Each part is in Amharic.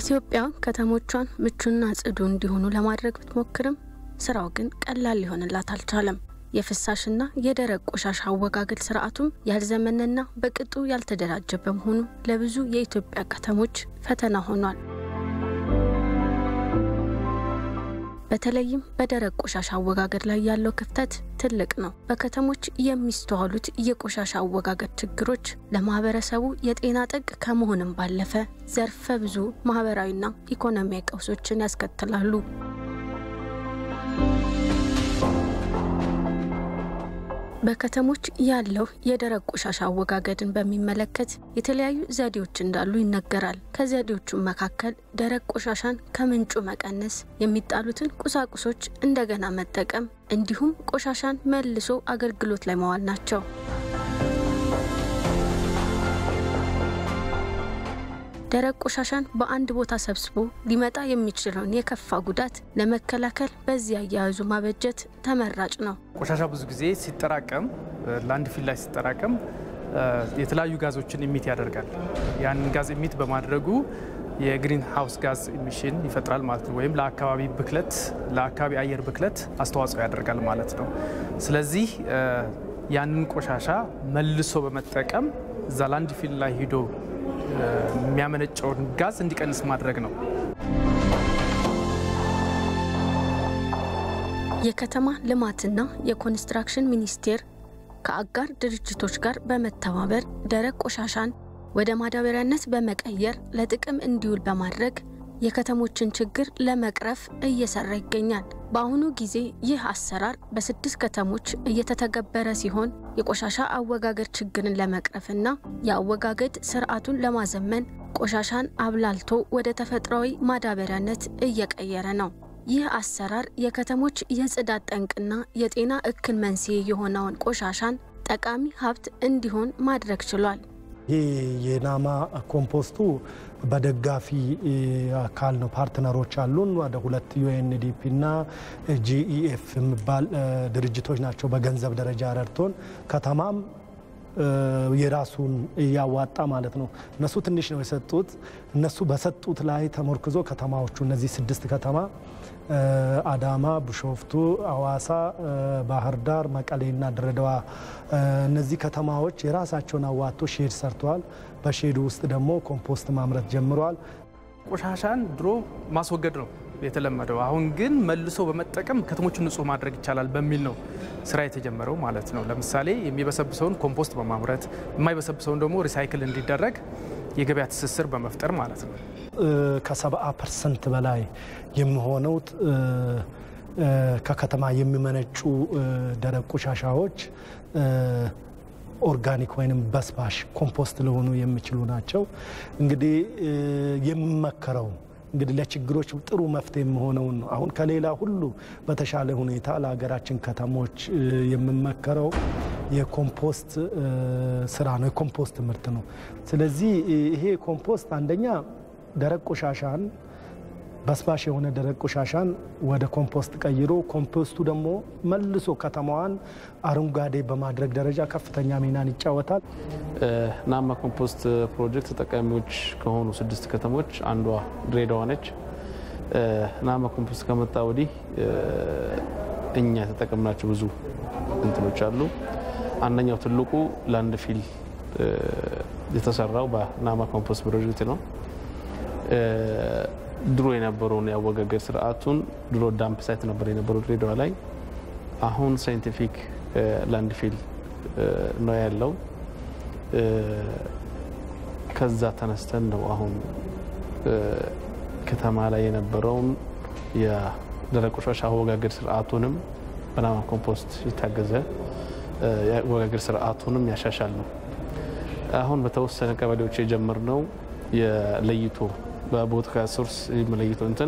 ኢትዮጵያ ከተሞቿን ምቹና ጽዱ እንዲሆኑ ለማድረግ ብትሞክርም ስራው ግን ቀላል ሊሆንላት አልቻለም። የፍሳሽና የደረቅ ቆሻሻ አወጋገድ ስርዓቱም ያልዘመነና በቅጡ ያልተደራጀ በመሆኑ ለብዙ የኢትዮጵያ ከተሞች ፈተና ሆኗል። በተለይም በደረቅ ቆሻሻ አወጋገድ ላይ ያለው ክፍተት ትልቅ ነው። በከተሞች የሚስተዋሉት የቆሻሻ አወጋገድ ችግሮች ለማህበረሰቡ የጤና ጠንቅ ከመሆንም ባለፈ ዘርፈ ብዙ ማህበራዊና ኢኮኖሚያዊ ቀውሶችን ያስከትላሉ። በከተሞች ያለው የደረቅ ቆሻሻ አወጋገድን በሚመለከት የተለያዩ ዘዴዎች እንዳሉ ይነገራል። ከዘዴዎቹ መካከል ደረቅ ቆሻሻን ከምንጩ መቀነስ፣ የሚጣሉትን ቁሳቁሶች እንደገና መጠቀም እንዲሁም ቆሻሻን መልሶ አገልግሎት ላይ ማዋል ናቸው። ደረቅ ቆሻሻን በአንድ ቦታ ሰብስቦ ሊመጣ የሚችለውን የከፋ ጉዳት ለመከላከል በዚያ ያያዙ ማበጀት ተመራጭ ነው። ቆሻሻ ብዙ ጊዜ ሲጠራቀም ላንድ ፊል ላይ ሲጠራቀም የተለያዩ ጋዞችን ኢሚት ያደርጋል። ያን ጋዝ ኢሚት በማድረጉ የግሪን ሃውስ ጋዝ ኢሚሽን ይፈጥራል ማለት ነው። ወይም ለአካባቢ ብክለት ለአካባቢ አየር ብክለት አስተዋጽኦ ያደርጋል ማለት ነው። ስለዚህ ያንን ቆሻሻ መልሶ በመጠቀም እዛ ላንድ ፊል ላይ ሄዶ የሚያመነጨውን ጋዝ እንዲቀንስ ማድረግ ነው። የከተማ ልማትና የኮንስትራክሽን ሚኒስቴር ከአጋር ድርጅቶች ጋር በመተባበር ደረቅ ቆሻሻን ወደ ማዳበሪያነት በመቀየር ለጥቅም እንዲውል በማድረግ የከተሞችን ችግር ለመቅረፍ እየሰራ ይገኛል። በአሁኑ ጊዜ ይህ አሰራር በ6 ከተሞች እየተተገበረ ሲሆን የቆሻሻ አወጋገድ ችግርን ለመቅረፍና የአወጋገድ ስርዓቱን ለማዘመን ቆሻሻን አብላልቶ ወደ ተፈጥሯዊ ማዳበሪያነት እየቀየረ ነው። ይህ አሰራር የከተሞች የጽዳት ጠንቅና የጤና እክል መንስኤ የሆነውን ቆሻሻን ጠቃሚ ሀብት እንዲሆን ማድረግ ችሏል። የናማ ኮምፖስቱ በደጋፊ አካል ነው። ፓርትነሮች አሉን። ወደ 2 UNDP እና GEF የሚባል ድርጅቶች ናቸው በገንዘብ ደረጃ ረድቶን ከተማም የራሱን ያዋጣ ማለት ነው። እነሱ ትንሽ ነው የሰጡት። እነሱ በሰጡት ላይ ተመርክዞ ከተማዎቹ እነዚህ 6 ከተማ አዳማ፣ ቢሾፍቱ፣ አዋሳ፣ ባህር ዳር፣ መቀሌና ድሬዳዋ እነዚህ ከተማዎች የራሳቸውን አዋጥቶ ሼድ ሰርተዋል። በሼዱ ውስጥ ደግሞ ኮምፖስት ማምረት ጀምረዋል። ቆሻሻን ድሮ ማስወገድ ነው የተለመደው። አሁን ግን መልሶ በመጠቀም ከተሞችን ንጹህ ማድረግ ይቻላል በሚል ነው ስራ የተጀመረው ማለት ነው። ለምሳሌ የሚበሰብሰውን ኮምፖስት በማምረት የማይበሰብሰውን ደግሞ ሪሳይክል እንዲደረግ የገበያ ትስስር በመፍጠር ማለት ነው። ከ70% በላይ የሚሆነው ከከተማ የሚመነጩ ደረቅ ቆሻሻዎች ኦርጋኒክ ወይንም በስባሽ ኮምፖስት ለሆኑ የሚችሉ ናቸው። እንግዲህ የሚመከረው እንግዲህ ለችግሮች ጥሩ መፍትሄ የሚሆነው ነው። አሁን ከሌላ ሁሉ በተሻለ ሁኔታ ለሀገራችን ከተሞች የሚመከረው የኮምፖስት ስራ ነው፣ የኮምፖስት ምርት ነው። ስለዚህ ይሄ ኮምፖስት አንደኛ ደረቅ ቆሻሻን በስባሽ የሆነ ደረቅ ቆሻሻን ወደ ኮምፖስት ቀይሮ ኮምፖስቱ ደግሞ መልሶ ከተማዋን አረንጓዴ በማድረግ ደረጃ ከፍተኛ ሚናን ይጫወታል። ናማ ኮምፖስት ፕሮጀክት ተጠቃሚዎች ከሆኑ 6 ከተሞች አንዷ ድሬዳዋ ነች። ናማ ኮምፖስት ከመጣ ወዲህ እኛ ተጠቅመናቸው ብዙ እንትኖች አሉ። አንደኛው ትልቁ ላንድ ፊል የተሰራው በናማ ኮምፖስት ፕሮጀክት ነው። ድሮ የነበረውን ያወጋገድ ስርዓቱን ድሮ ዳምፕ ሳይት ነበር የነበረው ድሬዳዋ ላይ። አሁን ሳይንቲፊክ ላንድ ፊል ነው ያለው። ከዛ ተነስተን ነው አሁን ከተማ ላይ የነበረውን የደረቅ ቆሻሻ አወጋገድ ስርዓቱንም በናማ ኮምፖስት የታገዘ ያወጋገድ ስርዓቱንም ያሻሻል ነው። አሁን በተወሰነ ቀበሌዎች የጀመርነው የለይቶ በቦታ ሶርስ የመለይቶ እንትን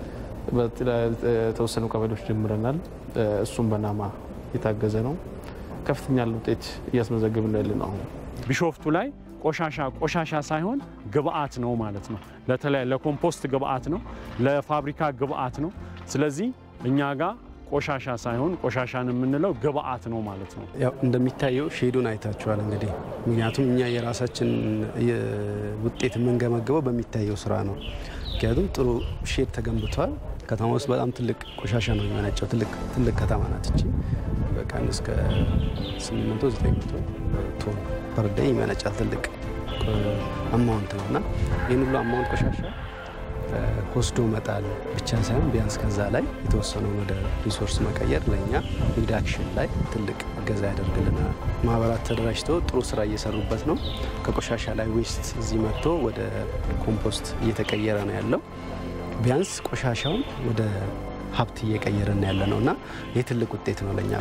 በተወሰኑ ቀበሌዎች ጀምረናል። እሱም በናማ የታገዘ ነው። ከፍተኛ ውጤት እያስመዘገብን ያለነው አሁን ቢሾፍቱ ላይ ቆሻሻ ሳይሆን ግብአት ነው ማለት ነው። ለኮምፖስት ግብአት ነው፣ ለፋብሪካ ግብአት ነው። ስለዚህ እኛ ጋር ቆሻሻ ሳይሆን ቆሻሻን የምንለው ግብአት ነው ማለት ነው። ያው እንደሚታየው ሼዱን አይታችኋል እንግዲህ። ምክንያቱም እኛ የራሳችን ውጤት የምንገመገበው በሚታየው ስራ ነው። ምክንያቱም ጥሩ ሼድ ተገንብቷል። ከተማ ውስጥ በጣም ትልቅ ቆሻሻ ነው የሚመነጨው። ትልቅ ከተማ ናት እቺ። በቀን እስከ 800-900 ቶን ፐር ዴይ ይመነጫል። ትልቅ አማውንት ነውና ይሄን ሁሉ አማውንት ቆሻሻ ወስዶ መጣል ብቻ ሳይሆን ቢያንስ ከዛ ላይ የተወሰነውን ወደ ሪሶርስ መቀየር ለኛ ሪዳክሽን ላይ ትልቅ እገዛ ያደርግልናል። ማህበራት ተደራጅተው ጥሩ ስራ እየሰሩበት ነው። ከቆሻሻ ላይ ዌስት እዚህ መጥቶ ወደ ኮምፖስት እየተቀየረ ነው ያለው። ቢያንስ ቆሻሻውን ወደ ሀብት እየቀየረን ያለ ነውና ይህ ትልቅ ውጤት ነው ለኛ።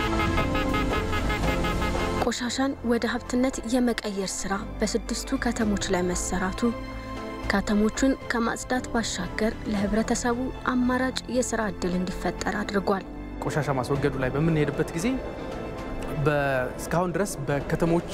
ቆሻሻን ወደ ሀብትነት የመቀየር ስራ በስድስቱ ከተሞች ላይ መሰራቱ ከተሞቹን ከማጽዳት ባሻገር ለህብረተሰቡ አማራጭ የሥራ ዕድል እንዲፈጠር አድርጓል። ቆሻሻ ማስወገዱ ላይ በመንሄድበት ጊዜ እስካሁን ድረስ በከተሞች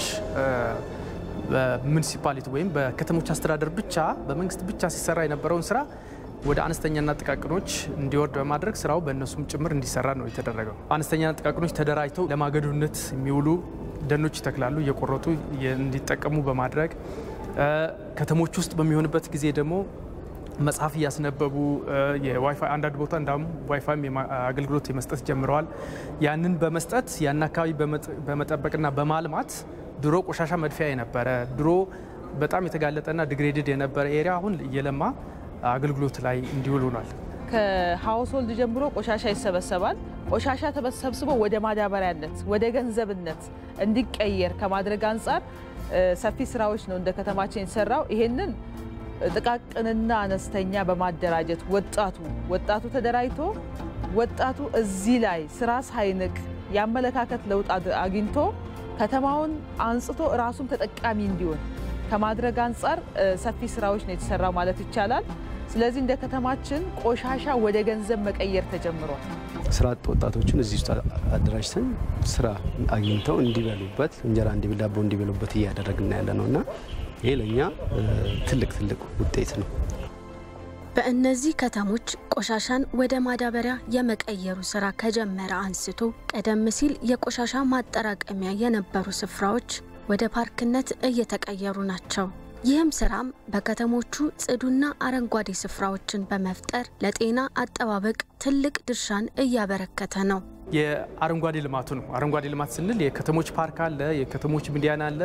በሙኒሲፓሊቲ ወይም በከተሞች አስተዳደር ብቻ በመንግስት ብቻ ሲሰራ የነበረውን ስራ ወደ አነስተኛና ጥቃቅኖች እንዲወርድ በማድረግ ስራው በእነሱም ጭምር እንዲሰራ ነው የተደረገው። አነስተኛና ጥቃቅኖች ተደራጅተው ለማገዶነት የሚውሉ ደኖች ይተክላሉ፣ እየቆረጡ እንዲጠቀሙ በማድረግ ከተሞች ውስጥ በሚሆንበት ጊዜ ደግሞ መጽሐፍ እያስነበቡ የዋይፋይ አንዳንድ ቦታ እንዳም ዋይፋይ አገልግሎት የመስጠት ጀምረዋል። ያንን በመስጠት ያን አካባቢ በመጠበቅና በማልማት ድሮ ቆሻሻ መድፊያ የነበረ ድሮ በጣም የተጋለጠና ዲግሬድድ የነበረ ኤሪያ አሁን እየለማ አገልግሎት ላይ እንዲውል ሆኗል። ከሃውስሆልድ ጀምሮ ቆሻሻ ይሰበሰባል። ቆሻሻ ተሰብስቦ ወደ ማዳበሪያነት ወደ ገንዘብነት እንዲቀየር ከማድረግ አንፃር ሰፊ ስራዎች ነው እንደ ከተማችን የተሰራው። ይሄንን ጥቃቅንና አነስተኛ በማደራጀት ወጣቱ ተደራጅቶ ወጣቱ እዚህ ላይ ስራ ሳይንቅ ያመለካከት ለውጥ አግኝቶ ከተማውን አንጽቶ ራሱን ተጠቃሚ እንዲሆን ከማድረግ አንፃር ሰፊ ስራዎች ነው የተሰራው ማለት ይቻላል። ስለዚህ እንደ ከተማችን ቆሻሻ ወደ ገንዘብ መቀየር ተጀምሯል። ስራ ወጣቶችን እዚህ ውስጥ አደራጅተን ስራ አግኝተው እንዲበሉበት እንጀራ ዳቦ እንዲበሉበት እያደረግን ያለ ነውና ይሄ ለኛ ትልቅ ውጤት ነው። በእነዚህ ከተሞች ቆሻሻን ወደ ማዳበሪያ የመቀየሩ ስራ ከጀመረ አንስቶ ቀደም ሲል የቆሻሻ ማጠራቀሚያ የነበሩ ስፍራዎች ወደ ፓርክነት እየተቀየሩ ናቸው። ይህም ስራም በከተሞቹ ጽዱና አረንጓዴ ስፍራዎችን በመፍጠር ለጤና አጠባበቅ ትልቅ ድርሻን እያበረከተ ነው። የአረንጓዴ ልማቱ ነው። አረንጓዴ ልማት ስንል የከተሞች ፓርክ አለ፣ የከተሞች ሚዲያን አለ፣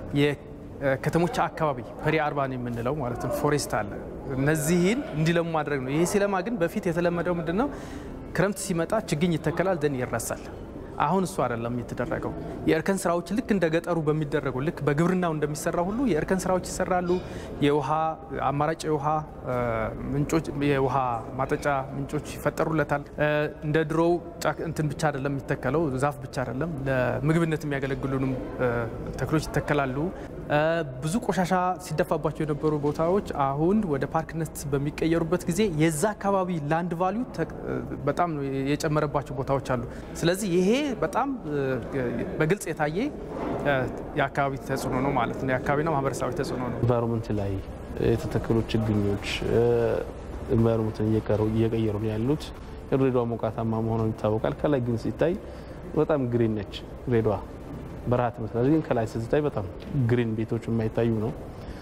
የከተሞች አካባቢ ፐሪ አርባን የምንለው ማለት ነው ፎሬስት አለ። እነዚህን እንዲለሙ ማድረግ ነው። ይሄ ሲለማ ግን በፊት የተለመደው ምንድነው? ክረምት ሲመጣ ችግኝ ይተከላል፣ ደን ይረሳል። አሁን እሱ አይደለም የተደረገው። የእርከን ስራዎች ልክ እንደ ገጠሩ በሚደረገው ልክ በግብርናው እንደሚሰራው ሁሉ የእርከን ስራዎች ይሰራሉ። የውሃ አማራጭ የውሃ ምንጮች የውሃ ማጠጫ ምንጮች ይፈጠሩለታል። እንደ ድሮው እንትን ብቻ አይደለም የሚተከለው፣ ዛፍ ብቻ አይደለም፣ ለምግብነት የሚያገለግሉንም ተክሎች ይተከላሉ። ብዙ ቆሻሻ ሲደፋባቸው የነበሩ ቦታዎች አሁን ወደ ፓርክነት በሚቀየሩበት ጊዜ የዛ አካባቢ ላንድ ቫልዩ በጣም የጨመረባቸው ቦታዎች አሉ። ስለዚህ ይሄ በጣም በግልጽ የታየ የአካባቢ ተጽዕኖ ነው ማለት ነው። የአካባቢና ማህበረሰባዊ ተጽዕኖ ነው። ኢንቫይሮንመንት ላይ የተተከሉ ችግኞች ኢንቫይሮንመንትን እየቀየሩ ነው ያሉት። ድሬዳዋ ሞቃታማ መሆኑ ይታወቃል። ከላይ ግን ሲታይ በጣም ግሪን ነች ድሬዳዋ። በራት መስላል ግን ከላይ ሲታይ በጣም ግሪን ቤቶች የማይታዩ ነው።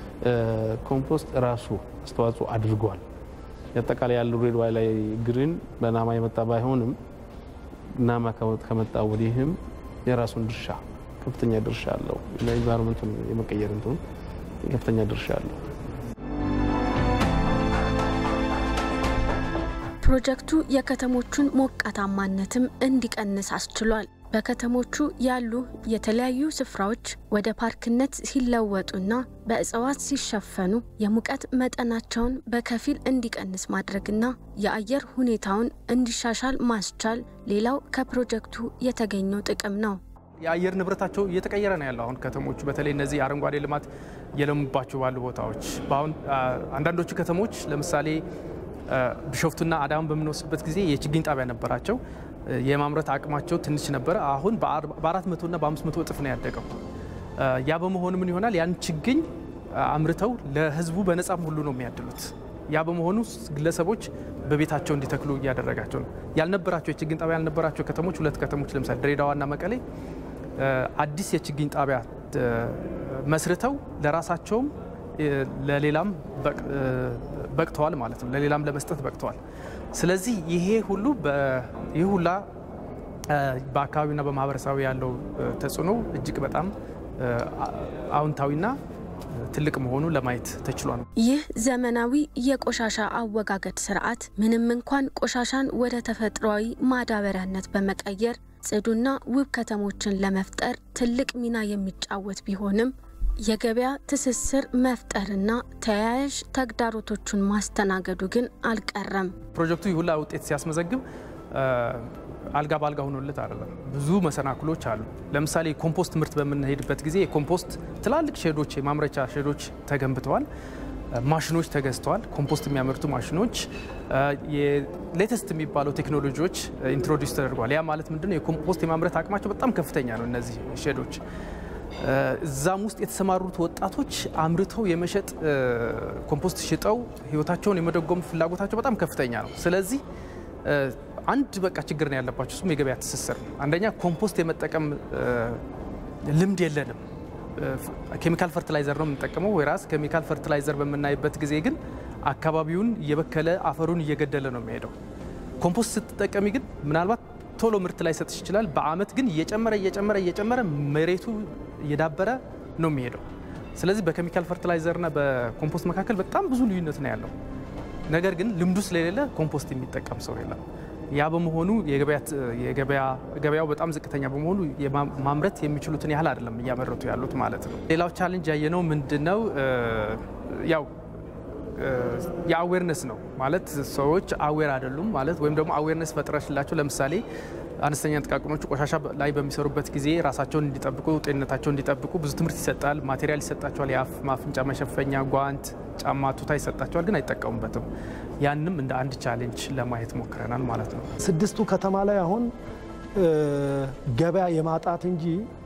ኮምፖስት ራሱ አስተዋጽኦ አድርጓል። ያጠቃላይ ያለው ድሬዳዋ ላይ ግሪን በናማ የመጣ ባይሆንም ናማ ከመጣ ወዲህም የራሱን ድርሻ ከፍተኛ ድርሻ አለው። ለኢንቫይሮንመንቱን የመቀየር እንትን ከፍተኛ ድርሻ አለው። ፕሮጀክቱ የከተሞቹን ሞቃታማነትም እንዲቀንስ አስችሏል። በከተሞቹ ያሉ የተለያዩ ስፍራዎች ወደ ፓርክነት ሲለወጡና በእጽዋት ሲሸፈኑ የሙቀት መጠናቸውን በከፊል እንዲቀንስ ማድረግና የአየር ሁኔታውን እንዲሻሻል ማስቻል ሌላው ከፕሮጀክቱ የተገኘው ጥቅም ነው። የአየር ንብረታቸው እየተቀየረ ነው ያለው። አሁን ከተሞቹ በተለይ እነዚህ አረንጓዴ ልማት የለሙባቸው ባሉ ቦታዎች በአሁን አንዳንዶቹ ከተሞች ለምሳሌ ቢሾፍቱና አዳማ በምንወስድበት ጊዜ የችግኝ ጣቢያ ነበራቸው። የማምረት አቅማቸው ትንሽ ነበር። አሁን በ400 እና በ500 እጥፍ ነው ያደገው። ያ በመሆኑ ምን ይሆናል? ያን ችግኝ አምርተው ለህዝቡ በነፃም ሁሉ ነው የሚያድሉት። ያ በመሆኑ ግለሰቦች በቤታቸው እንዲተክሉ እያደረጋቸው ነው። ያልነበራቸው የችግኝ ጣቢያ ያልነበራቸው ከተሞች ሁለት ከተሞች ለምሳሌ ድሬዳዋና መቀሌ አዲስ የችግኝ ጣቢያ መስርተው ለራሳቸውም ለሌላም በቅተዋል ማለት ነው ለሌላም ለመስጠት በቅተዋል ስለዚህ ይሄ ሁላ በአካባቢና በማህበረሰቡ ያለው ተጽዕኖ እጅግ በጣም አውንታዊና ትልቅ መሆኑ ለማየት ተችሏል ይህ ዘመናዊ የቆሻሻ አወጋገድ ስርዓት ምንም እንኳን ቆሻሻን ወደ ተፈጥሯዊ ማዳበሪያነት በመቀየር ጽዱና ውብ ከተሞችን ለመፍጠር ትልቅ ሚና የሚጫወት ቢሆንም የገበያ ትስስር መፍጠርና ተያያዥ ተግዳሮቶችን ማስተናገዱ ግን አልቀረም ፕሮጀክቱ ይሁላ ውጤት ሲያስመዘግብ አልጋ ባልጋ ሆኖለት አይደለም ብዙ መሰናክሎች አሉ ለምሳሌ ኮምፖስት ምርት በመነሄድበት ጊዜ የኮምፖስት ትላልቅ ሼዶች የማምረቻ ሼዶች ተገንብተዋል ማሽኖች ተገዝተዋል ኮምፖስት የሚያመርቱ ማሽኖች የሌተስት የሚባለው ቴክኖሎጂዎች ኢንትሮዲዩስ ተደርጓል ያ ማለት ምንድነው የኮምፖስት የማምረት አቅማቸው በጣም ከፍተኛ ነው እነዚህ ሼዶች እዛም ውስጥ የተሰማሩት ወጣቶች አምርተው የመሸጥ ኮምፖስት ሽጠው ህይወታቸውን የመደጎም ፍላጎታቸው በጣም ከፍተኛ ነው ስለዚህ አንድ በቃ ችግር ነው ያለባቸው እሱም የገበያ ትስስር አንደኛ ኮምፖስት የመጠቀም ልምድ የለንም ኬሚካል ፈርቲላይዘር ነው የምንጠቀመው ወይራስ ኬሚካል ፈርቲላይዘር በመናይበት ጊዜ ግን አካባቢውን እየበከለ አፈሩን እየገደለ ነው የሚሄደው ኮምፖስት ስትጠቀሚ ግን ምናልባት ቶሎ ምርት ላይ ሰጥሽ ይችላል በአመት ግን እየጨመረ መሬቱ እየዳበረ ነው የሚሄደው ስለዚህ በኬሚካል ፈርቲላይዘርና በኮምፖስት መካከል በጣም ብዙ ልዩነት ነው ያለው ነገር ግን ልምዱ ስለሌለ ኮምፖስት የሚጠቀም ሰው የለም ያ በመሆኑ የገበያው በጣም ዝቅተኛ በመሆኑ ማምረት የሚችሉትን ያህል አይደለም እያመረቱ ያሉት ማለት ነው ሌላው ቻሌንጅ ያየነው ምንድነው ያው የአዌርነስ ነው ማለት ሰዎች አዌር አይደሉም ማለት ወይም ደግሞ አዌርነስ ፈጥረሽላቸው ለምሳሌ አነስተኛ ጥቃቅኖች ቆሻሻ ላይ በሚሰሩበት ጊዜ ራሳቸውን እንዲጠብቁ ጤንነታቸውን እንዲጠብቁ ብዙ ትምህርት ይሰጣል ማቴሪያል ይሰጣቸዋል የአፍ ማፍንጫ መሸፈኛ ጓንት ጫማ ቱታ ይሰጣቸዋል ግን አይጠቀሙበትም ያንንም እንደ አንድ ቻሌንጅ ለማየት ሞክረናል ማለት ነው ስድስቱ ከተማ ላይ አሁን ገበያ የማጣት እንጂ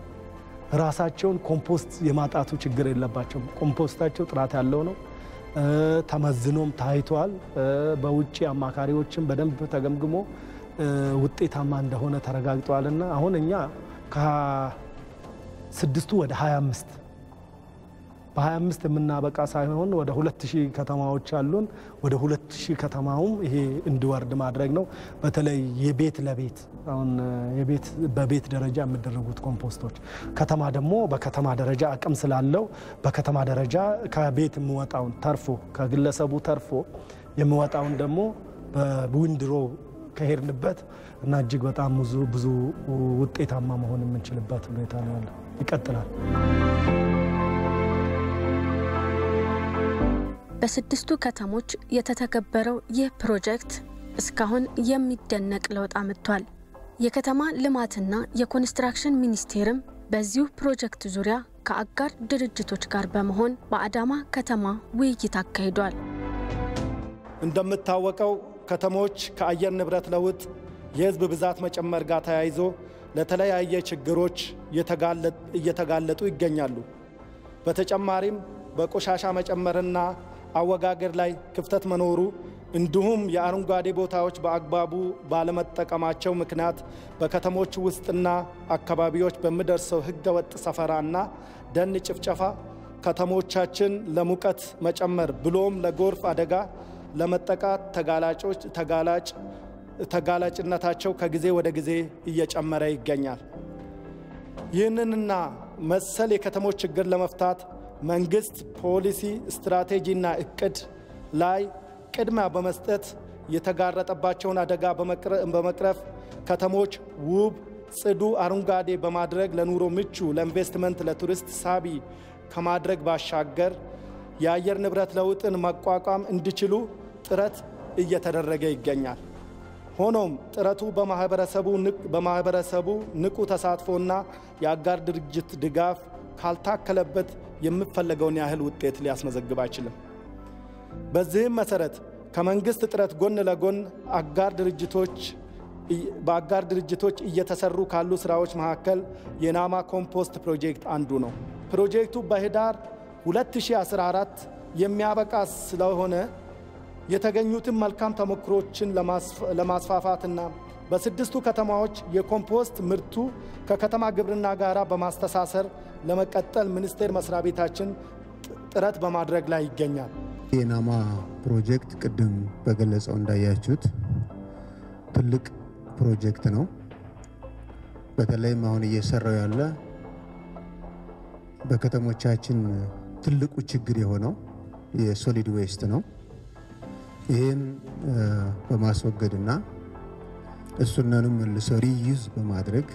ራሳቸውን ኮምፖስት የማጣቱ ችግር የለባቸውም ኮምፖስታቸው ጥራት ያለው ነው ተመዝኖም ታይቷል በውጪ አማካሪዎችን በደንብ ተገምግሞ ውጤታማ እንደሆነ ተረጋግጧልና አሁን እኛ ከስድስቱ ወደ 25 በ25 የምናበቃ ሳይሆን ወደ 2000 ከተማዎች አሉን ወደ 2000 ከተማውም ይሄ እንዲወርድ ማድረግ ነው በተለይ የቤት ለቤት አሁን የቤት በቤት ደረጃ የሚደረጉት ኮምፖስቶች ከተማ ደግሞ በከተማ ደረጃ አቅም ስላለው በከተማ ደረጃ ከቤት የሚወጣውን ተርፎ ከግለሰቡ ተርፎ የሚወጣውን ደግሞ በዊንድሮ ከሄድንበት እና እጅግ በጣም ብዙ ውጤታማ መሆን የምንችልበት ሁኔታ ነው ያለው ይቀጥላል በስድስቱ ከተሞች የተተገበረው ይህ ፕሮጀክት እስካሁን የሚደነቅ ለውጥ አምጥቷል የከተማ ልማትና የኮንስትራክሽን ሚኒስቴርም በዚሁ ፕሮጀክት ዙሪያ ከአጋር ድርጅቶች ጋር በመሆን በአዳማ ከተማ ውይይት አካሂዷል እንደምታወቀው ከተሞች ከአየር ንብረት ለውጥ የህዝብ ብዛት መጨመር ጋር ተያይዞ ለተለያየ ችግሮች እየተጋለጡ ይገኛሉ በተጨማሪም በቆሻሻ መጨመርና አወጋገድ ላይ ክፍተት መኖሩ እንዲሁም የአረንጓዴ ቦታዎች በአግባቡ ባለመጠቀማቸው ምክንያት በከተሞች ውስጥና አካባቢዎች በሚደርሰው ህገወጥ ሰፈራና ደን ጭፍጨፋ ከተሞቻችን ለሙቀት መጨመር ብሎም ለጎርፍ አደጋ ለመጠቃት ተጋላጭነታቸው ከጊዜ ወደ ጊዜ እየጨመረ ይገኛል ይህንንና መሰል የከተሞች ችግር ለመፍታት መንግስት ፖሊሲ ስትራቴጂና እቅድ ላይ ቅድሚያ በመስጠት የተጋረጠባቸውን አደጋ በመቅረፍ ከተሞች ውብ ጽዱ አረንጓዴ በማድረግ ለኑሮ ምቹ ለኢንቨስትመንት ለቱሪስት ሳቢ ከማድረግ ባሻገር የአየር ንብረት ለውጥን መቋቋም እንዲችሉ ጥረት እየተደረገ ይገኛል ሆኖም ጥረቱ በማህበረሰቡ ንቁ ተሳትፎና የአጋር ድርጅት ድጋፍ ካልታከለበት የሚፈለገውን ያህል ውጤት ሊያስመዘግብ አይችልም በዚህም መሰረት ከመንግስት ጥረት ጎን ለጎን በአጋር ድርጅቶች እየተሰሩ ካሉ ስራዎች መካከል የናማ ኮምፖስት ፕሮጀክት አንዱ ነው ፕሮጀክቱ በህዳር 2014 የሚያበቃ ስለሆነ የተገኙትን መልካም ተሞክሮችን ለማስፋፋትና በስድስቱ ከተማዎች የኮምፖስት ምርቱ ከከተማ ግብርና ጋራ በማስተሳሰር ለመቀጠል ሚኒስቴር መስሪያ ቤታችን ጥረት በማድረግ ላይ ይገኛል። የናማ ፕሮጀክት ቅድም በገለጸው እንዳያችሁት ትልቅ ፕሮጀክት ነው። በተለይም አሁን እየሰራው ያለ በከተሞቻችን ትልቁ ችግር የሆነው የሶሊድ ዌስት ነው። ይህን በማስወገድና እሱንም መልሶ ሪዩዝ በማድረግ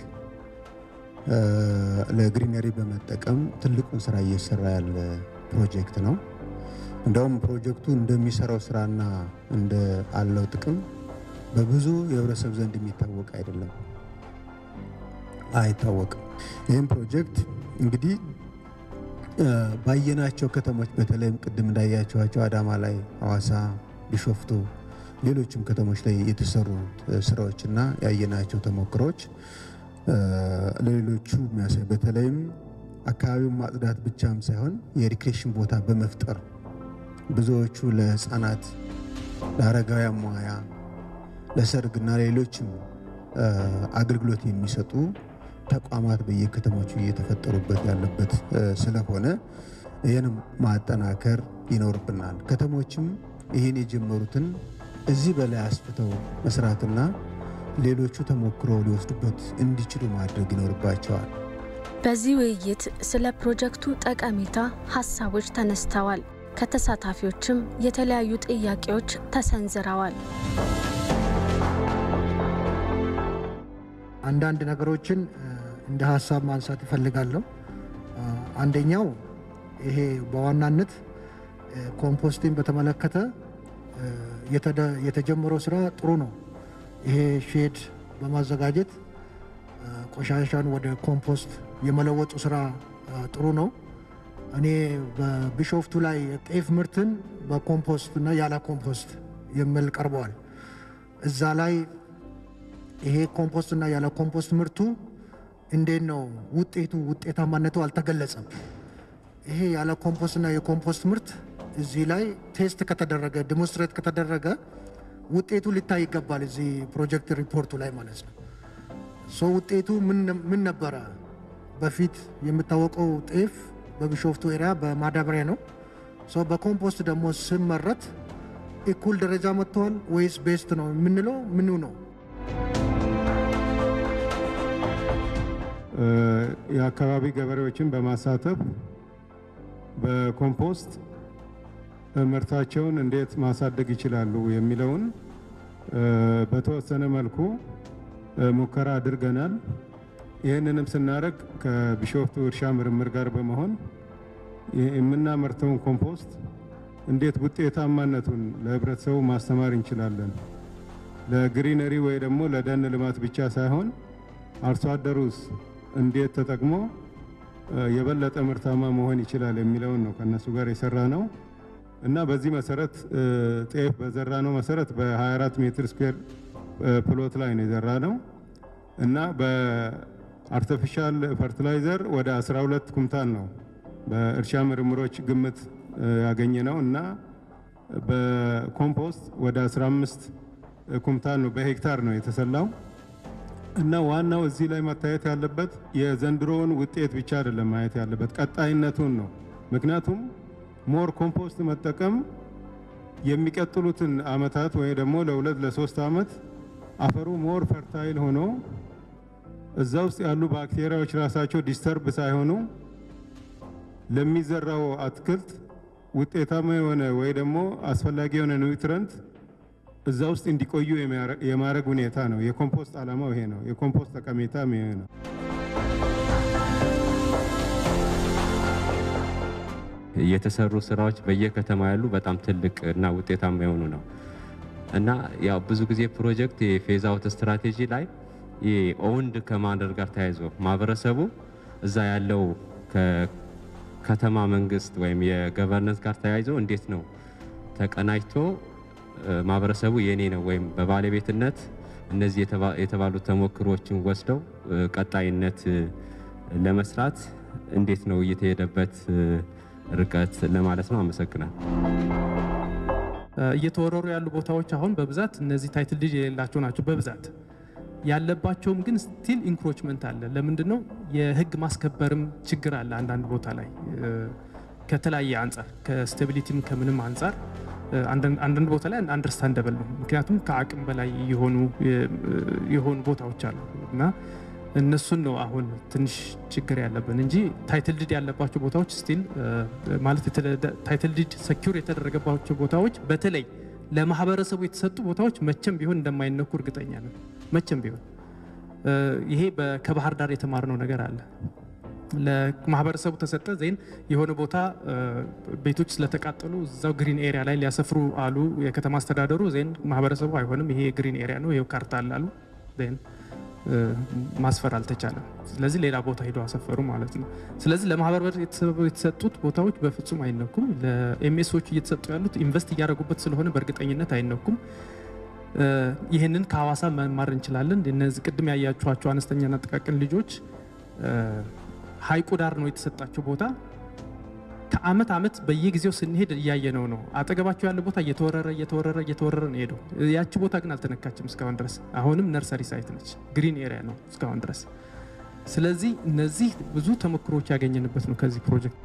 ለግሪነሪ በመጠቀም ትልቁን ስራ እየሰራ ያለ ፕሮጀክት ነው። እንደውም ፕሮጀክቱ እንደሚሰራው ስራና እንደ አለው ጥቅም በብዙ የህብረተሰብ ዘንድ የሚታወቅ አይደለም፣ አይታወቅም። ይህም ፕሮጀክት እንግዲህ ባየናቸው ከተሞች በተለይም ቅድም እንዳያቸዋቸው አዳማ ላይ፣ ሐዋሳ፣ ቢሾፍቱ፣ ሌሎችም ከተሞች ላይ የተሰሩ ስራዎችና ያየናቸው ተሞክሮች ለሌሎቹ የሚያሳይ በተለይም አካባቢውን ማጽዳት ብቻም ሳይሆን የሪክሬሽን ቦታ በመፍጠር ብዙዎቹ ለህፃናት፣ ለአረጋውያን መዋያ፣ ለሰርግና ሌሎችም አገልግሎት የሚሰጡ ተቋማት በየከተሞቹ እየተፈጠሩበት ያለበት ስለሆነ ይሄን ማጠናከር ይኖርብናል። ከተሞችም ይሄን የጀመሩትን እዚህ በላይ አስፍተው መስራትና ሌሎቹ ተሞክሮ ሊወስዱበት እንዲችሉ ማድረግ ይኖርባቸዋል። በዚህ ውይይት ስለ ፕሮጀክቱ ጠቀሜታ ሐሳቦች ተነስተዋል። ከተሳታፊዎችም የተለያዩ ጥያቄዎች ተሰንዝረዋል። አንዳንድ ነገሮችን እንደ ሐሳብ ማንሳት እፈልጋለሁ። አንደኛው ይሄ በዋናነት ኮምፖስቲንግ በተመለከተ የተጀመረው ስራ ጥሩ ነው። ይሄ ሼድ በማዘጋጀት ቆሻሻን ወደ ኮምፖስት የመለወጡ ስራ ጥሩ ነው። እኔ በቢሾፍቱ ላይ ጤፍ ምርትን በኮምፖስት እና ያለ ኮምፖስት የሚል ቀርበዋል። እዛ ላይ ይሄ ኮምፖስት እና ያለ ኮምፖስት ምርቱ እንዴት ነው ውጤታማነቱ አልተገለጸም። ይሄ ያለ ኮምፖስት እና የኮምፖስት ምርት እዚህ ላይ ቴስት ከተደረገ ዲሞንስትሬት ከተደረገ ውጤቱ ሊታይ ይገባል። እዚህ ፕሮጀክት ሪፖርቱ ላይ ማለት ነው። ውጤቱ ምን ነበረ? በፊት የሚታወቀው ጤፍ በቢሾፍቱ ኤሪያ በማዳበሪያ ነው። በኮምፖስት ደግሞ ሲመረት እኩል ደረጃ መጥቷል ወይስ ቤስት ነው የምንለው ምኑ ነው? የአካባቢ ገበሬዎችን በማሳተፍ በኮምፖስት ምርታቸውን እንዴት ማሳደግ ይችላሉ የሚለውን በተወሰነ መልኩ ሙከራ አድርገናል። ይህንንም ስናደርግ ከቢሾፍቱ እርሻ ምርምር ጋር በመሆን የምናመርተውን ኮምፖስት እንዴት ውጤታማነቱን ለህብረተሰቡ ማስተማር እንችላለን። ለግሪነሪ ወይ ደግሞ ለደን ልማት ብቻ ሳይሆን አርሶ አደሩስ እንዴት ተጠቅሞ የበለጠ ምርታማ መሆን ይችላል የሚለውን ነው ከነሱ ጋር የሰራ ነው እና በዚህ መሰረት ጤፍ በዘራ ነው መሰረት በ24 ሜትር ስኩዌር ፕሎት ላይ ነው የዘራ ነው እና በአርቲፊሻል ፈርቲላይዘር ወደ 12 ኩንታል ነው በእርሻ ምርምሮች ግምት ያገኘ ነው እና በኮምፖስት ወደ 15 ኩንታል ነው በሄክታር ነው የተሰላው እና ዋናው እዚህ ላይ መታየት ያለበት የዘንድሮውን ውጤት ብቻ አይደለም ማየት ያለበት ቀጣይነቱን ነው። ምክንያቱም ሞር ኮምፖስት መጠቀም የሚቀጥሉትን አመታት ወይ ደግሞ ለ2 ለ3 አመት አፈሩ ሞር ፈርታይል ሆኖ እዛ ውስጥ ያሉ ባክቴሪያዎች ራሳቸው ዲስተርብ ሳይሆኑ ለሚዘራው አትክልት ውጤታማ የሆነ ወይ ደግሞ አስፈላጊ የሆነ ኒውትረንት እዛ ውስጥ እንዲቆዩ የማድረግ ሁኔታ ነው። የኮምፖስት ዓላማው ይሄ ነው። የኮምፖስት ጠቀሜታም ይሄ ነው። የተሰሩ ስራዎች በየከተማ ያሉ በጣም ትልቅ እና ውጤታማ የሆኑ ነው እና ያው ብዙ ጊዜ ፕሮጀክት የፌዝ አውት ስትራቴጂ ላይ ኦውንድ ከማድረግ ጋር ተያይዞ ማህበረሰቡ እዛ ያለው ከከተማ መንግስት ወይም የገቨርነንስ ጋር ተያይዞ እንዴት ነው ተቀናጅቶ ማህበረሰቡ የኔ ነው ወይም በባለቤትነት እነዚህ የተባሉ ተሞክሮችን ወስደው ቀጣይነት ለመስራት እንዴት ነው እየተሄደበት ርቀት ለማለት ነው። አመሰግናለሁ። እየተወረሩ ያሉ ቦታዎች አሁን በብዛት እነዚህ ታይትል ዲድ የሌላቸው ናቸው በብዛት ያለባቸውም ግን ስቲል ኢንክሮችመንት አለ። ለምንድነው የህግ ማስከበርም ችግር አለ አንዳንድ ቦታ ላይ ከተለያየ አንፃር ከስቴቢሊቲም ከምንም አንፃር አንዳንድ ቦታ ላይ አንደርስታንደብል ነው። ምክንያቱም ከአቅም በላይ የሆኑ ቦታዎች አሉ እና እነሱን ነው አሁን ትንሽ ችግር ያለብን እንጂ ታይትል ዲድ ያለባቸው ቦታዎች ስቲል ማለት ታይትል ዲድ ሰኪዩር የተደረገባቸው ቦታዎች በተለይ ለማህበረሰቡ የተሰጡ ቦታዎች መቼም ቢሆን እንደማይነኩ እርግጠኛ ነን። መቼም ቢሆን ይሄ ከባህር ዳር የተማርነው ነገር አለ። ለማህበረሰቡ ተሰጠ ዜን የሆነ ቦታ ቤቶች ስለተቃጠሉ እዛው ግሪን ኤሪያ ላይ ሊያሰፍሩ አሉ የከተማ አስተዳደሩ። ዜን ማህበረሰቡ አይሆንም ይሄ ግሪን ኤሪያ ነው ይሄው ካርታ አላሉ ዜን ማስፈር አልተቻለም። ስለዚህ ሌላ ቦታ ሄዶ አሰፈሩ ማለት ነው። ስለዚህ ለማህበረሰቡ የተሰጡት ቦታዎች በፍጹም አይነኩም። ለኤምኤሶቹ እየተሰጡ ያሉት ኢንቨስት እያደረጉበት ስለሆነ በእርግጠኝነት አይነኩም። ይህንን ከሐዋሳ መማር እንችላለን። እነዚህ ቅድም ያያችኋቸው አነስተኛና ጥቃቅን ልጆች ሀይቁ ዳር ነው የተሰጣቸው ቦታ። ከአመት አመት በየጊዜው ስንሄድ እያየነው ነው። አጠገባቸው ያለ ቦታ እየተወረረ ነው ሄደው። ያቺ ቦታ ግን አልተነካችም እስካሁን ድረስ። አሁንም ነርሰሪ ሳይት ነች፣ ግሪን ኤሪያ ነው እስካሁን ድረስ። ስለዚህ እነዚህ ብዙ ተሞክሮች ያገኘንበት ነው ከዚህ ፕሮጀክት።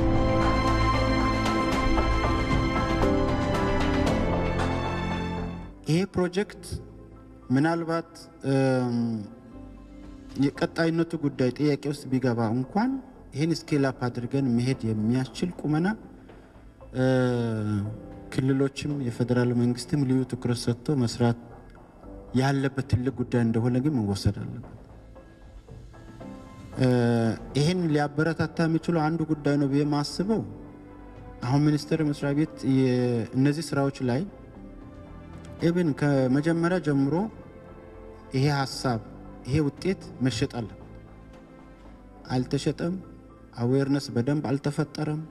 ይሄ ፕሮጀክት ምናልባት የቀጣይነቱ ጉዳይ ጥያቄ ውስጥ ቢገባ እንኳን ይሄን ስኬል አፕ አድርገን መሄድ የሚያስችል ቁመና ክልሎችም የፌደራል መንግስትም ልዩ ትኩረት ሰጥቶ መስራት ያለበት ትልቅ ጉዳይ እንደሆነ ግን መወሰድ አለበት። ይሄን ሊያበረታታ የሚችለው አንዱ ጉዳይ ነው ብዬ ማስበው አሁን ሚኒስቴር መስሪያ ቤት እነዚህ ስራዎች ላይ ኢቭን ከመጀመሪያ ጀምሮ ይሄ ሐሳብ ይሄ ውጤት መሸጥ አለበት። አልተሸጠም፣ አዌርነስ በደንብ አልተፈጠረም።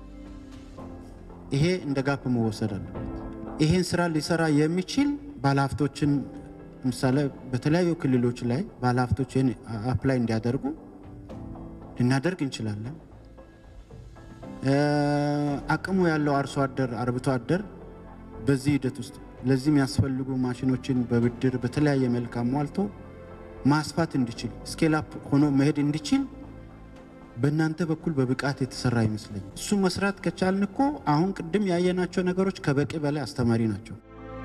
ይሄ እንደ ጋፕ መወሰድ አለበት። ይሄን ስራ ሊሰራ የሚችል ባለሀብቶችን ምሳሌ በተለያዩ ክልሎች ላይ ባለሀብቶችን አፕላይ እንዲያደርጉ ልናደርግ እንችላለን። አቅሙ ያለው አርሶ አደር አርብቶ አደር በዚህ ሂደት ውስጥ ለዚህ የሚያስፈልጉ ማሽኖችን በብድር በተለያየ መልኩ አሟልቶ ማስፋት እንዲችል ስኬል አፕ ሆኖ መሄድ እንዲችል በእናንተ በኩል በብቃት የተሰራ ይመስለኛል። እሱ መስራት ከቻልን እኮ አሁን ቅድም ያየናቸው ነገሮች ከበቂ በላይ አስተማሪ ናቸው።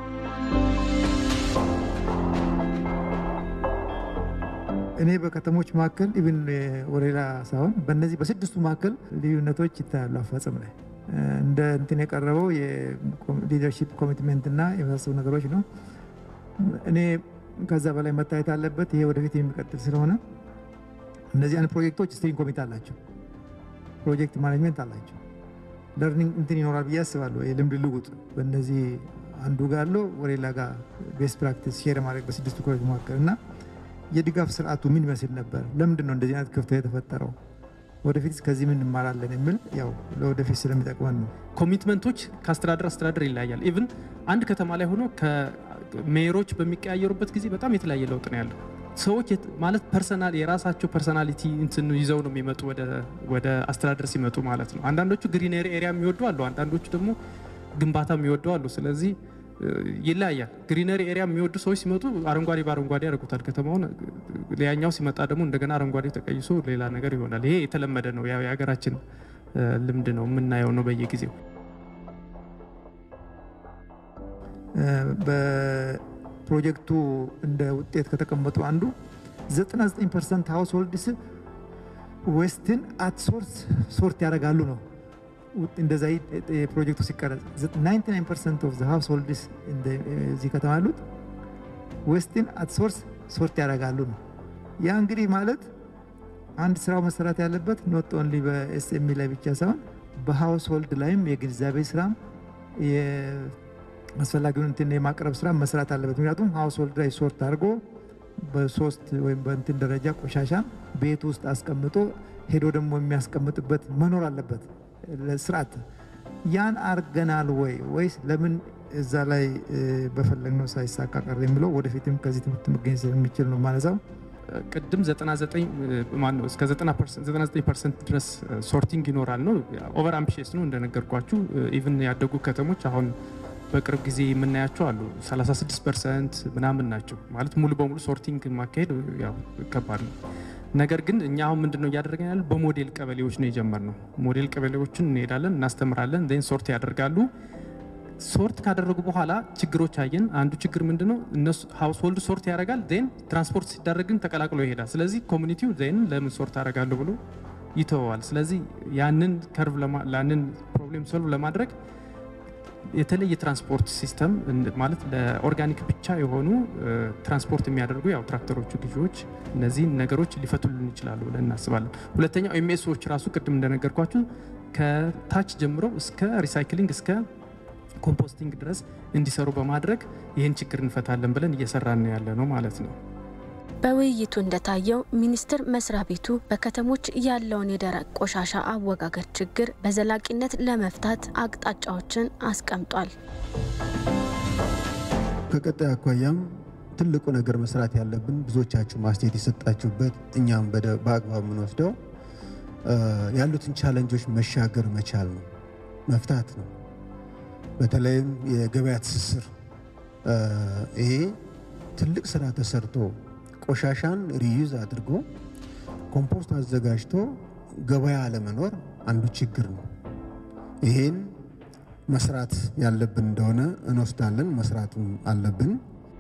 እኔ በከተሞች ማከል ኢቭን ወሬላ ሳይሆን በእነዚህ በስድስቱ ማከል ልዩነቶች ይታያሉ አፈጻጸም ላይ እንደ እንትን የቀረበው የሊደርሺፕ ኮሚትመንት እና የመሳሰሉ ነገሮች ነው። እኔ ከዛ በላይ መታየት አለበት። ይሄ ወደፊት የሚቀጥል ስለሆነ እነዚህ አይነት ፕሮጀክቶች ስቲሪንግ ኮሚቴ አላቸው፣ ፕሮጀክት ማኔጅመንት አላቸው። ለርኒንግ እንትን ይኖራል ብዬ አስባለሁ። የልምድ ልውውጥ በእነዚህ አንዱ ጋር አለው ወሬላ ጋር ቤስት ፕራክቲስ ሼር ማድረግ በስድስቱ ኮሚቴ መካከል እና የድጋፍ ስርዓቱ ምን ይመስል ነበር፣ ለምንድን ነው እንደዚህ አይነት ክፍተት የተፈጠረው፣ ወደፊት ከዚህ ምን እንማራለን የሚል ያው ለወደፊት ስለሚጠቅመን ነው። ኮሚትመንቶች ከአስተዳደር ይለያያል። ኢቭን አንድ ከተማ ላይ ሆኖ ከሜየሮች በሚቀያየሩበት ጊዜ በጣም የተለያየ ለውጥ ነው ያለው። ሰዎች ማለት ፐርሰናል የራሳቸው ፐርሰናሊቲ እንትን ይዘው ነው የሚመጡ ወደ አስተዳደር ሲመጡ ማለት ነው። አንዳንዶቹ ግሪነሪ ኤሪያ የሚወዱ አሉ፣ አንዳንዶቹ ደግሞ ግንባታ የሚወዱ አሉ። ስለዚህ ይለያያል። ግሪነሪ ኤሪያ የሚወዱ ሰዎች ሲመጡ አረንጓዴ በአረንጓዴ ያደርጉታል ከተማውን። ሌላኛው ሲመጣ ደግሞ እንደገና አረንጓዴ ተቀይሶ ሌላ ነገር ይሆናል። ይሄ የተለመደ ነው፣ ያው የሀገራችን ልምድ ነው፣ የምናየው ነው በየጊዜው። በፕሮጀክቱ እንደ ውጤት ከተቀመጡ አንዱ 99% ሃውስሆልድስ ዌስትን አት ሶርስ ሶርት ያደርጋሉ ነው። እንደዛ ፕሮጀክቱ ሲቀረጽ 99% ኦፍ ዘ ሃውስሆልድስ እዚህ ከተማ ያሉት ዌስትን አት ሶርስ ሶርት ያደርጋሉ ነው። ያ እንግዲህ ማለት አንድ ስራው መሰራት ያለበት ኖት ኦንሊ በኤስኤምኢ ላይ ብቻ ሳይሆን በሃውስሆልድ ላይም የግንዛቤ ስራም አስፈላጊውን እንትን የማቅረብ ስራ መስራት አለበት። ምክንያቱም ሃውስሆልድ ላይ ሶርት አድርጎ በሶስት ወይም በእንትን ደረጃ ቆሻሻን ቤት ውስጥ አስቀምጦ ሄዶ ደግሞ የሚያስቀምጥበት መኖር አለበት ለስርዓት። ያን አርገናል ወይስ ለምን እዛ ላይ በፈለግነው ሳይሳካ ቀረ የሚለው ወደፊትም ከዚህ ትምህርት መገኘት የሚችል ነው ማለዛው። ቅድም 99% ድረስ ሶርቲንግ ይኖራል ነው። ኦቨር አምቢሽስ ነው እንደነገርኳችሁ። ኢቭን ያደጉ ከተሞች አሁን በቅርብ ጊዜ የምናያቸው አሉ 36% ምናምን ናቸው። ማለት ሙሉ በሙሉ ሶርቲንግ ማካሄድ ያው ከባድ ነው። ነገር ግን እኛ አሁን ምንድነው ያደረገን ያለው በሞዴል ቀበሌዎች ነው የጀመርነው ሞዴል ቀበሌዎችን እንሄዳለን እናስተምራለን then ሶርት ያደርጋሉ ሶርት ካደረጉ በኋላ ችግሮች አየን አንዱ ችግር ምንድነው እነሱ ሃውስሆልድ ሶርት ያደርጋል then ትራንስፖርት ሲደረግን ተቀላቅሎ ይሄዳል ስለዚህ ኮሚኒቲው then ለምን ሶርት ያደርጋሉ ብሎ ይተዋል ስለዚህ ያንን ከርቭ ለማንን ፕሮብሌም ሶልቭ ለማድረግ የተለየ ትራንስፖርት ሲስተም ማለት ለኦርጋኒክ ብቻ የሆኑ ትራንስፖርት የሚያደርጉ ያው ትራክተሮቹ ልጆች እነዚህ ነገሮች ሊፈቱልን ይችላሉ ብለን እናስባለን ሁለተኛው ኤምኤስኦች ራሱ ቅድም እንደነገርኳችሁ ከታች ጀምሮ እስከ ሪሳይክሊንግ እስከ ኮምፖስቲንግ ድረስ እንዲሰሩ በማድረግ ይሄን ችግር እንፈታለን ብለን እየሰራን ያለ ነው ማለት ነው በውይይቱ እንደታየው ሚኒስቴር መስሪያ ቤቱ በከተሞች ያለውን የደረቅ ቆሻሻ አወጋገድ ችግር በዘላቂነት ለመፍታት አቅጣጫዎችን አስቀምጧል ከቀጣይ አኳያም ትልቁ ነገር መስራት ያለብን ብዙዎቻችሁ ማስተያየት የሰጣችሁበት እኛም በአግባብ ምን ወስደው ያሉትን ቻሌንጆች መሻገር መቻል ነው መፍታት ነው በተለይም የገበያ ትስስር ይሄ ትልቅ ስራ ተሰርቶ ቆሻሻን ሪዩዝ አድርጎ ኮምፖስት አዘጋጅቶ ገበያ አለመኖር አንዱ ችግር ነው ይሄን መስራት ያለብን እንደሆነ እንወስዳለን መስራትም አለብን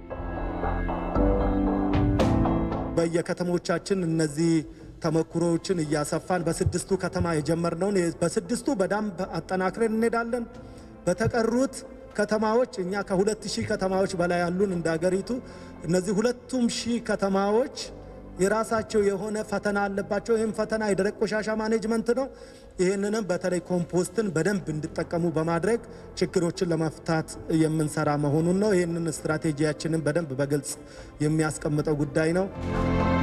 በየከተሞቻችን እነዚህ ተመክሮዎችን እያሰፋን በስድስቱ ከተማ የጀመርነው በስድስቱ በደንብ አጠናክረን እንሄዳለን በተቀሩት ከተማዎች እኛ ከ2000 ከተማዎች በላይ ያሉን እንዳገሪቱ እነዚህ 2000 ከተማዎች የራሳቸው የሆነ ፈተና አለባቸው ይሄን ፈተና የደረቅ ቆሻሻ ማኔጅመንት ነው ይሄንንም በተለይ ኮምፖስትን በደንብ እንዲጠቀሙ በማድረግ ችግሮችን ለመፍታት የምንሰራ መሆኑን ነው ይሄንን ስትራቴጂያችንን በደንብ በግልጽ የሚያስቀምጠው ጉዳይ ነው